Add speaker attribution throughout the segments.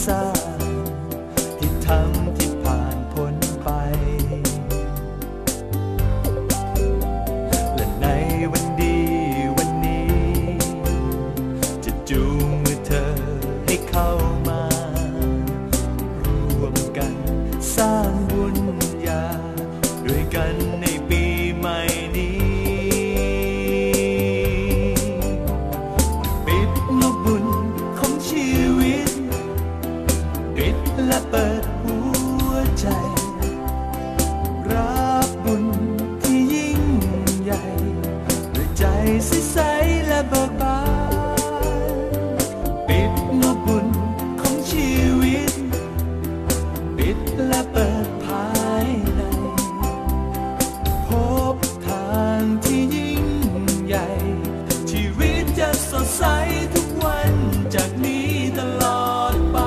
Speaker 1: สร้างที่ทำที่ผ่านพ้นไปและในวันดีวันนี้จะจูงมือเธอให้เข้ามาร่วมกันสร้างบุญญาด้วยกันในปีใหม่นี้ปิดงบบุญของชีวิตปิดและเปิดหัวใจรับบุญที่ยิ่งใหญ่ด้วยใจใสๆและเบิกบานปิดงบบุญของชีวิตปิดและเปิดภายในพบทางที่ยิ่งใหญ่ชีวิตจะสดใสทุกวันจากนี้ตลอดไป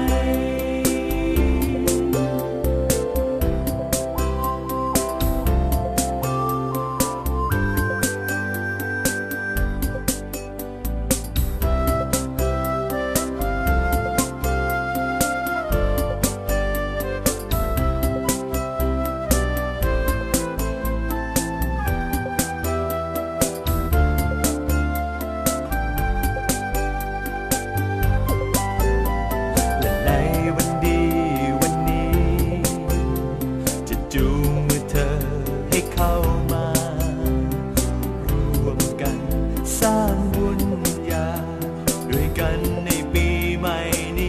Speaker 1: จูงมือเธอให้เข้ามาร่วมกันสร้างบุญญาด้วยกันในปีใหม่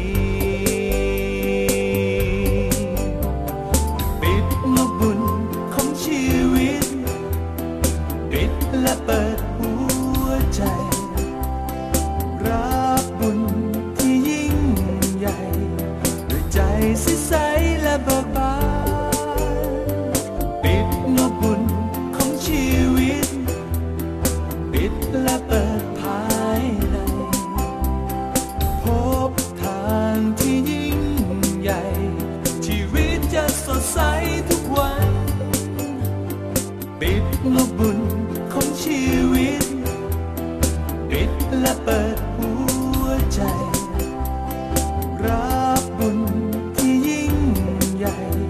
Speaker 1: นี้ปิดงบบุญของชีวิตปิดและเปิดหัวใจรับบุญที่ยิ่งใหญ่ด้วยใจใสๆและเบิกบานปิดงบบุญของชีวิตปิดและเปิดภายในพบทางที่ยิ่งใหญ่ชีวิตจะสดใสทุกวันปิดงบบุญของชีวิตปิดและเปิดหัวใจรับบุญที่ยิ่งใหญ่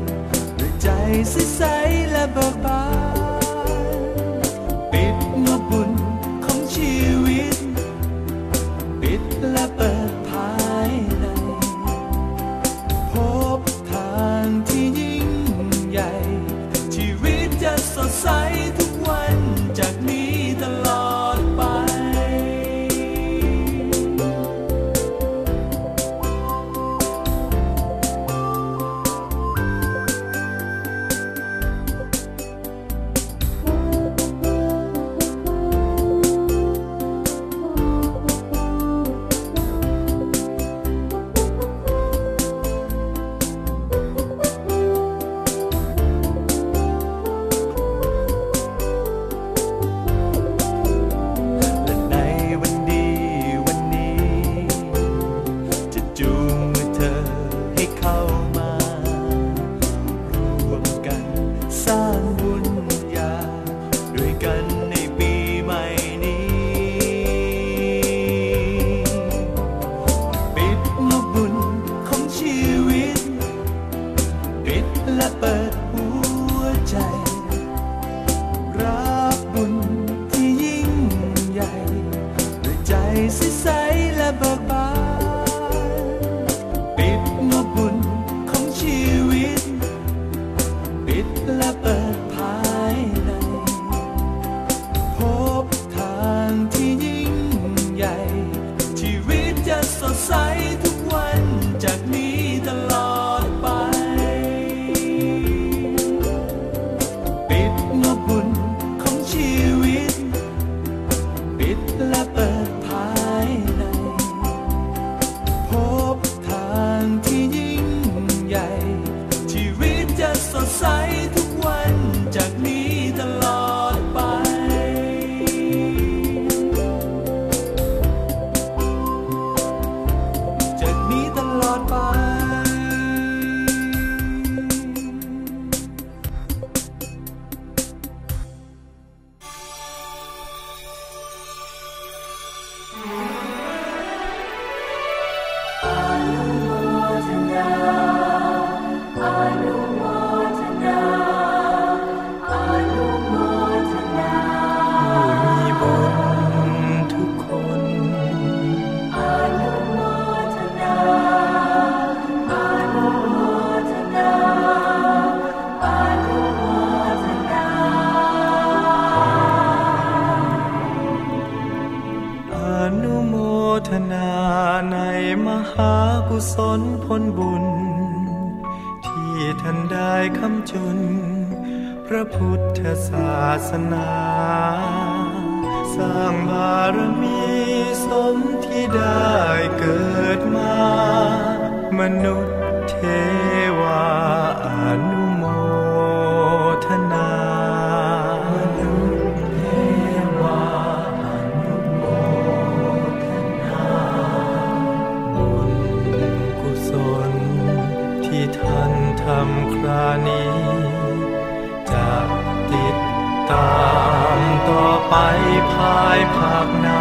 Speaker 1: ลบุญที่ท่านได้คำจุนพระพุทธศาสนาสร้างบารมีสมที่ได้เกิดมามนุษย์เทวาอนุโมทนามนุษย์เทวาอนุโมทนาบุญกุศลที่ท่านทำครานี้จะติดตามต่อไปภายภาคหน้า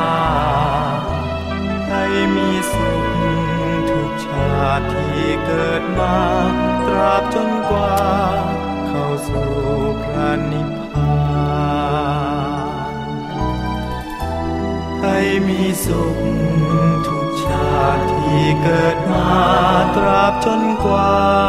Speaker 1: ให้มีสุขทุกชาติที่เกิดมาตราบจนกว่าเข้าสู่พระนิพพานให้มีสุขทุกชาติที่เกิดมาตราบจนกว่า